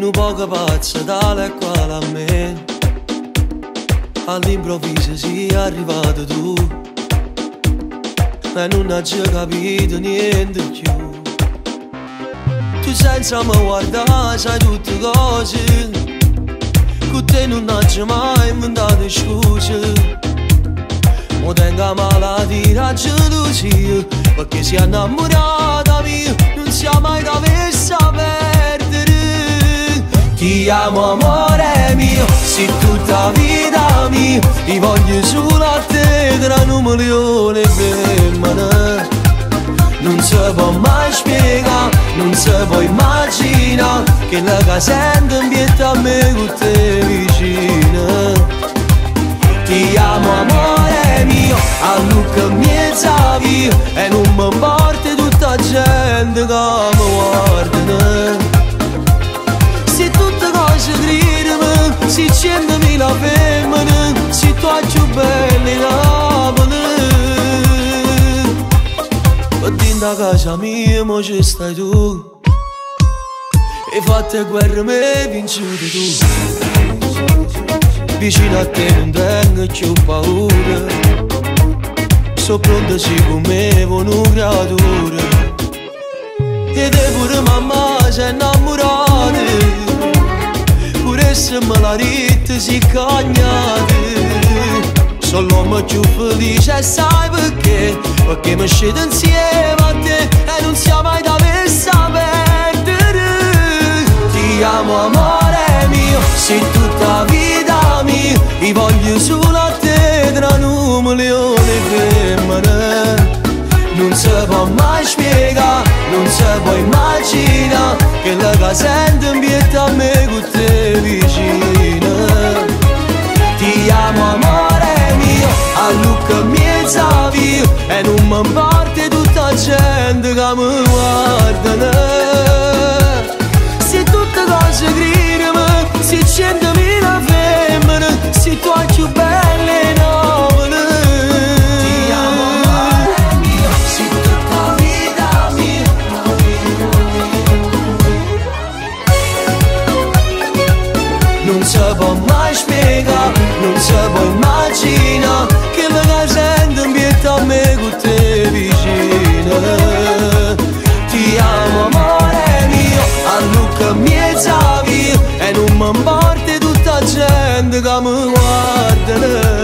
un poco pazza tale e quale a me. All'improvviso sei arrivato tu e non hai capito niente più. Tu senza me guardare sai tutte cose, con te non hai mai inventato scuse. Mo tengo malattia la gelosia, perché sei innamorata mia, non sia mai da versa perdere. Ti amo amore mio, sei tutta vita mia, ti voglio solo a te tra un milione di femmine. Non si può mai spiegare, non si può immaginare, che la che sento in pietà a me con te vicina. Ti amo amore mio, a Luca mezza via, e non mi importa tutta la gente che mi guarda. Se tutte cose gridano, se 100.000 femmine, se tu hai più belle capone. E dentro a casa mia mo ci stai tu, e fatte guerre me vinciute tu. Vicino a te non tengo più paura, so pronta sì come una creatura. E te pure mamma sei innamorata, pure se me la rite si cagnate. Sono l'uomo più felice e sai perché? Perché mi scedo insieme a te e non sia mai da versa perdere. Ti amo amore mio, sei tutta vita mia, ti voglio solo a te tra un milione di femmine. Non si può mai spiegare, non si può immaginare, che la che sento in pietà a me con te vicina. Ti amo amore mio, a Luca mezza via, e non mi importa tutta la gente che mi guarda. Se tutte cose gridano, se 100.000 femmine, se tu hai più belle nove. Ti amo amore mio, sei tutta vita mia. Non si può mai spiegare, non si può immaginare, che la che sento in pietà a me con te vicina. Ti amo amore mio, a Luca mezza via, e non mi importa tutta la gente che mi guarda.